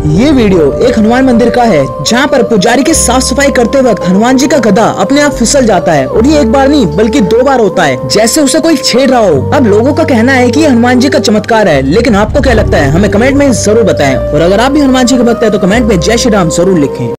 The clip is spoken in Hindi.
ये वीडियो एक हनुमान मंदिर का है जहाँ पर पुजारी की साफ सफाई करते वक्त हनुमान जी का गदा अपने आप फिसल जाता है और ये एक बार नहीं बल्कि 2 बार होता है, जैसे उसे कोई छेड़ रहा हो। अब लोगों का कहना है कि ये हनुमान जी का चमत्कार है, लेकिन आपको क्या लगता है हमें कमेंट में जरूर बताएं। और अगर आप भी हनुमान जी के भक्त हैं तो कमेंट में जय श्री राम जरूर लिखें।